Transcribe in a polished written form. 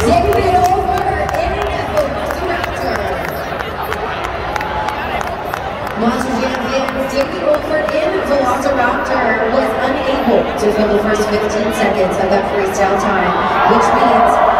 David over in Velacoraptor. Monster champion David over in Velacoraptor was unable to fill the first 15 seconds of that freestyle time, which means